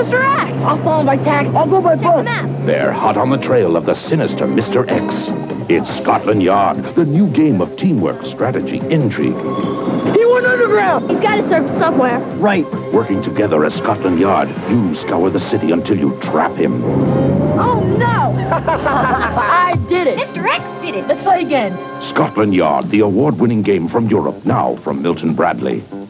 Mr. X! I'll follow by taxi. I'll go by Check bus. the map. They're hot on the trail of the sinister Mr. X. It's Scotland Yard, the new game of teamwork, strategy, intrigue. He went underground. He's got to serve somewhere. Right. Working together as Scotland Yard, you scour the city until you trap him. Oh, no! I did it. Mr. X did it. Let's play again. Scotland Yard, the award-winning game from Europe, now from Milton Bradley.